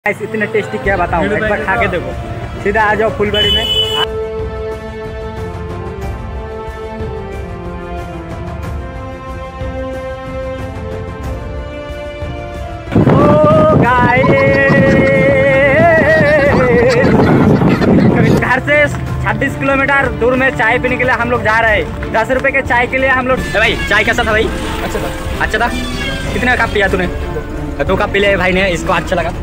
इतने टेस्टी क्या बताऊं, एक बार खा के देखो। सीधा आ जाओ फुलबाड़ी में। घर से 26 किलोमीटर दूर में चाय पीने के लिए हम लोग जा रहे हैं। 10 रुपए के चाय के लिए हम लोग। भाई चाय कैसा था भाई? अच्छा था। कितने कप पिया तूने? 2 कप पी लिया भाई ने, इसको अच्छा लगा।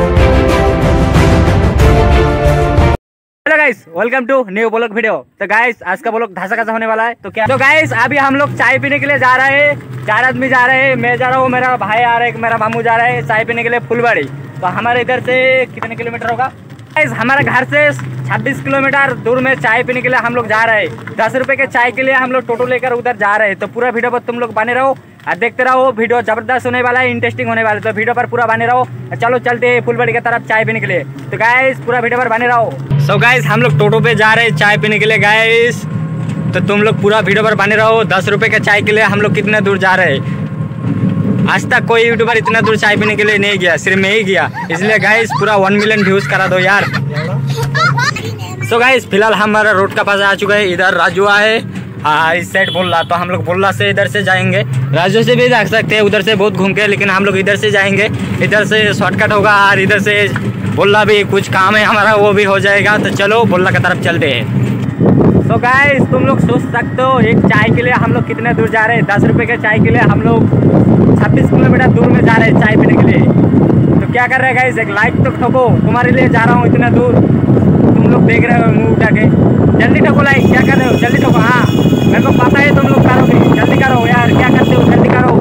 Hello guys, welcome to new blog video. तो गाइस आज का ब्लॉग धासा कैसा होने वाला है तो क्या। तो गाइस अभी हम लोग चाय पीने के लिए जा रहे हैं। 4 आदमी जा रहे हैं। मैं जा रहा हूँ, मेरा भाई आ रहा है, मेरा मामू जा रहा है चाय पीने के लिए फुलबाड़ी। तो हमारे इधर से कितने किलोमीटर होगा गाइस? हमारे घर से 26 किलोमीटर दूर में चाय पीने के लिए हम लोग जा रहे हैं। 10 रुपए के चाय के लिए हम लोग टोटो लेकर उधर जा रहे हैं। तो पूरा वीडियो पर तुम लोग बने रहो और देखते रहो। वीडियो जबरदस्त होने वाला है, इंटरेस्टिंग होने वाला है। तो वीडियो पर पूरा बने रहो। चलो चलते हैं फुलबाड़ी की तरफ चाय पीने के लिए। तो गाइस पूरा वीडियो पर बने रहो। सो गाइस हम लोग टोटो पे जा रहे हैं चाय पीने के लिए गाइस। तो तुम लोग पूरा वीडियो पर बने रहो। 10 रुपए के चाय के लिए हम लोग कितने दूर जा रहे हैं। आज तक कोई यूट्यूबर इतना दूर चाय पीने के लिए नहीं गया, सिर्फ मैं ही गया। इसलिए गाइस पूरा 1 मिलियन व्यूज करा दो यार। सो गाइस फिलहाल हमारा रोड का पास आ चुका है। इधर राजू है, इस साइड बोला। तो हम लोग बोला से इधर से जाएंगे। राजू से भी जा सकते हैं, उधर से बहुत घूम के, लेकिन हम लोग इधर से जाएंगे। इधर से शॉर्टकट होगा और इधर से बोला भी कुछ काम है हमारा, वो भी हो जाएगा। तो चलो बोला की तरफ चलते हैं। तो गाइस तुम लोग सोच सकते हो एक चाय के लिए हम लोग कितने दूर जा रहे हैं। 10 रुपए के चाय के लिए हम लोग 26 किलोमीटर दूर में जा रहे हैं चाय पीने के लिए। तो क्या कर रहे हैं गाइस, एक लाइक तो ठोको, तुम्हारे लिए जा रहा हूँ इतना दूर। तुम लोग देख रहे हो मुँह उठा के, जल्दी ठोको लाइक। क्या कर रहे हो, जल्दी ठोको। हाँ मेरे को पता है तुम लोग करोगे, जल्दी करो यार। क्या करते हो, जल्दी करो।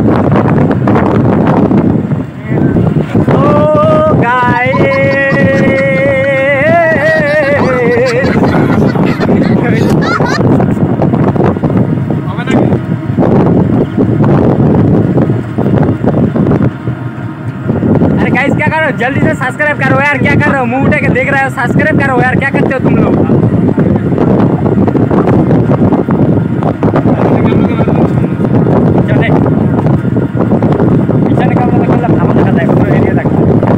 ओ गाइस क्या करो, जल्दी से सब्सक्राइब करो यार। क्या कर रहे हो, मुंह उठे के देख रहे हो? सब्सक्राइब करो यार। क्या करते हो तुम लोग? चले पीछे निकलना है पूरा एरिया तक।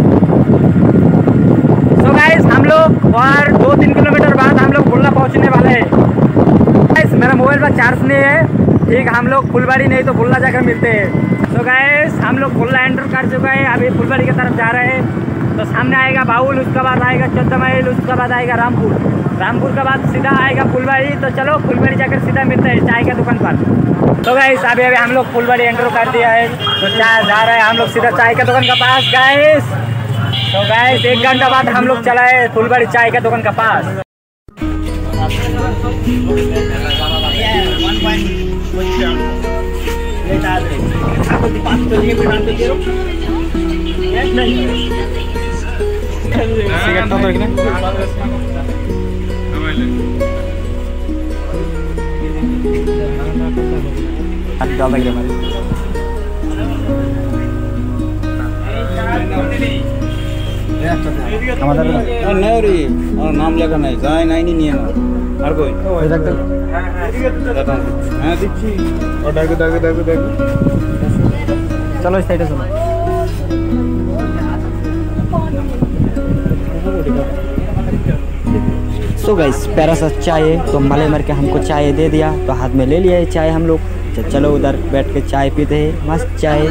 सो गाइस हम लोग और 2-3 किलोमीटर बाद हम लोग बुल्ला पहुंचने वाले हैं। गाइस मेरा मोबाइल पर चार्ज नहीं है, ठीक। हम लोग फुलबाड़ी नहीं तो बुल्ला जाकर मिलते हैं। तो गाइस हम लोग बुल्ला एंटर कर चुके हैं, अभी फुलबाड़ी की तरफ जा रहे हैं। तो सामने आएगा बाउल, उसके बाद आएगा 14 माइल, उसके बाद आएगा रामपुर। रामपुर के बाद सीधा आएगा फुलबाड़ी। तो चलो फुलबाड़ी जाकर सीधा मिलते हैं चाय की दुकान पर। तो गाइस अभी हम लोग फुलबाड़ी एंटर कर दिया है। तो चाय जा रहे हैं हम लोग सीधा चाय की दुकान के पास गाइस। तो गाइस 1 घंटा बाद हम लोग चला है फुलबाड़ी चाय की दुकान के पास। নাম লেখা নাই, যায় নাইনি নিয়ে না। আর কই হ্যাঁ দিচ্ছি। দেখো দেখো দেখো দেখো, चलो इस साइड चलो। सो गाइस प्यारा सा चाय है। तो मले मर के हमको चाय दे दिया, तो हाथ में ले लिया है चाय हम लोग। तो चलो उधर बैठ के चाय पीते हैं, मस्त चाय।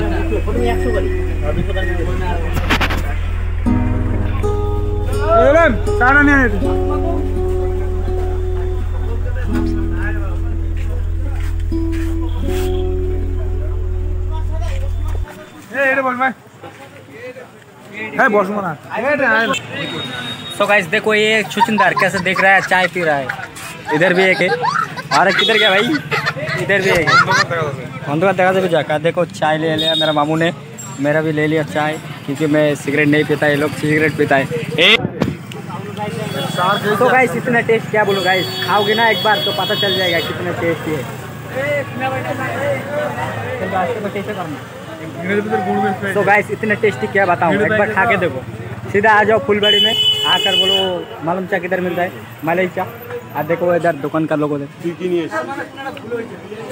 तो गाइस देखो ये छुचिंदार कैसे देख रहा है, चाय पी रहा है। इधर भी एक है, और किधर गया भाई? इधर भी एक है। देखा से भी जाकर देखो चाय ले लिया मेरा मामू ने, मेरा भी ले लिया चाय, क्योंकि मैं सिगरेट नहीं पीता, ये लोग सिगरेट पीता है। तो गाइस इतना टेस्ट क्या बोलो गाइस, खाओगे ना एक बार तो पता चल जाएगा कितना टेस्टी है। तो गाइस इतना टेस्टी क्या बताऊँ, एक बार खा के देखो। सीधा आ जाओ फुलबाड़ी में, आकर बोलो मालूम चा किधर मिलता है, मलाई चा। और देखो इधर दुकान का लोगो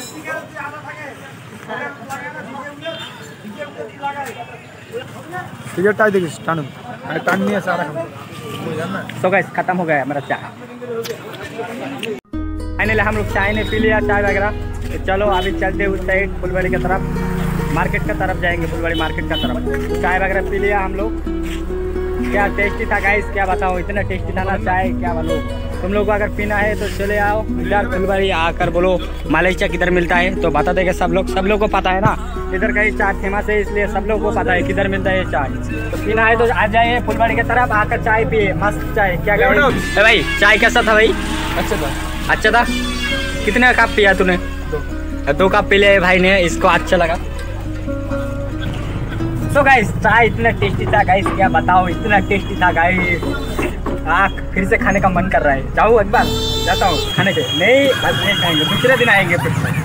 देखो। टिकट टाइम देखिए टाइम नहीं है सारा। तो गाइस खत्म हो गया मेरा चाय। फाइनली हम लोग चाय ने पी लिया चाय वगैरह। तो चलो अभी चलते उस साइड फुलवाड़ी की तरफ, मार्केट की तरफ जाएंगे, फुलवाड़ी मार्केट की तरफ। चाय वगैरह पी लिया हम लोग। क्या टेस्टी था गाइस, क्या बताऊँ, इतना टेस्टी था ना चाय, क्या बोलो। तुम लोग को अगर पीना है तो चले आओ इधर फुलवाड़ी आकर, बोलो मालैचा किधर मिलता है तो बता देंगे सब लोग को पता है ना, इधर का ही चाय फेमस है इसलिए सब लोग को पता है किधर मिलता है चाय। तो पीना है तो आ जाइए फुलवाड़ी की तरफ, आकर चाय पिए, मस्त चाय। क्या भाई चाय कैसा था भाई? अच्छा था। कितने कप पिया तूने? 2 कप पी लिया भाई ने, इसको अच्छा लगा। तो गाइस चाय इतना टेस्टी था गाइस, क्या बताओ, इतना टेस्टी था गाइस। फिर से खाने का मन कर रहा है। जाऊँ एक बार, जाता हूँ खाने के। नहीं बस नहीं खाएंगे, दूसरे दिन आएंगे फिर से।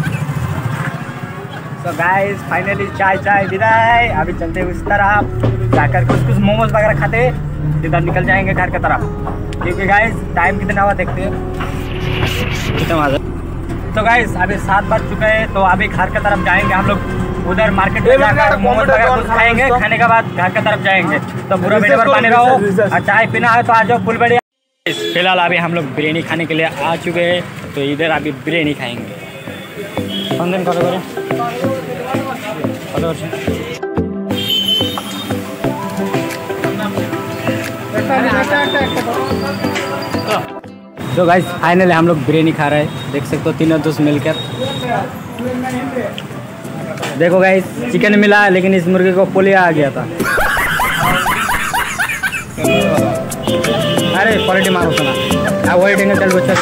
तो गाइस फाइनली चाय विदाई। अभी चलते हैं उस तरफ, जाकर कुछ मोमोज वगैरह खाते, इधर निकल जाएंगे घर की तरफ। क्योंकि गाइस टाइम कितना हुआ देखते हैं, कितना हुआ। तो गाइस अभी 7 बज चुके हैं, तो अभी घर की तरफ जाएंगे हम लोग। उधर मार्केट में जाकर मोमोज वगैरह कुछ खाएंगे, खाने के बाद घर की तरफ जाएंगे। तो पूरा वीडियो पर बने रहो। और चाय पीना है तो आ जाओ फुलवाड़ी। फिलहाल अभी हम लोग बिरयानी खाने के लिए आ चुके हैं, तो इधर अभी बिरयानी खाएंगे। तो गाइस फाइनली हम लोग बिरयानी खा रहे हैं, देख सकते हो तीनों दोस्त मिलकर। देखो गाइस चिकन मिला, लेकिन इस मुर्गे को पोलिया आ गया था। अरे क्वालिटी मारो सुना, अवॉइड चल बच्चा।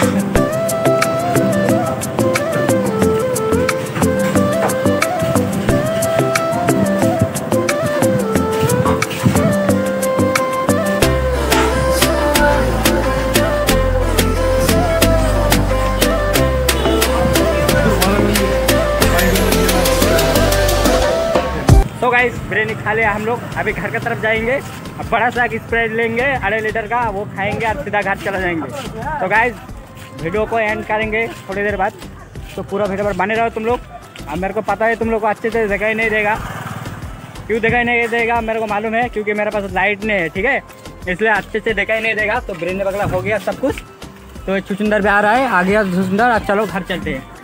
तो गाइस बिरयानी खा लिया हम लोग, अभी घर की तरफ जाएंगे। अब बड़ा सा स्प्राइट लेंगे 2.5 लीटर का, वो खाएंगे और सीधा घर चला जाएंगे। तो गाइस वीडियो को एंड करेंगे थोड़ी देर बाद, तो पूरा वीडियो पर बने रहो तुम लोग। अब मेरे को पता है तुम लोग को अच्छे से दिखाई नहीं देगा, क्यों दिखाई नहीं देगा मेरे को मालूम है, क्योंकि मेरे पास लाइट नहीं है, ठीक है, इसलिए अच्छे से दिखाई नहीं देगा। तो बिरयानी वगैरह हो गया सब कुछ, तो छुचुंदर भी आ रहा है, आ गया छुचुंदर। अब चलो घर चलते हैं।